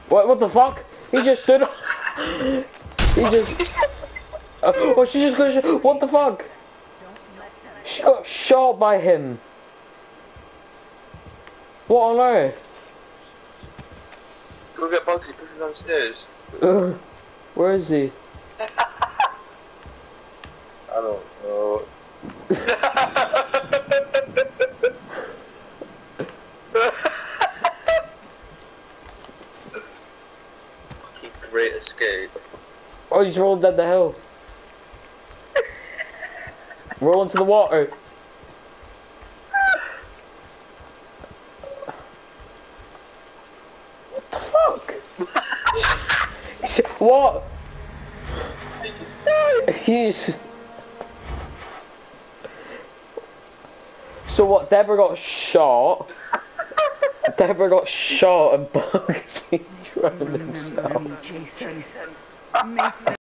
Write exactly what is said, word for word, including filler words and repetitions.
What? What the fuck? He just stood. He just. Uh, oh, she just got. Sh what the fuck? She got shot by him. What on earth? Go get Bugsy, push him downstairs. Uh, where is he? I don't know. Fucking great escape. Oh, he's rolled down the hill. Roll into the water. What the fuck? What? He's dead. He's. So what? Deborah got shot. Deborah got shot and Bugsy drowned himself.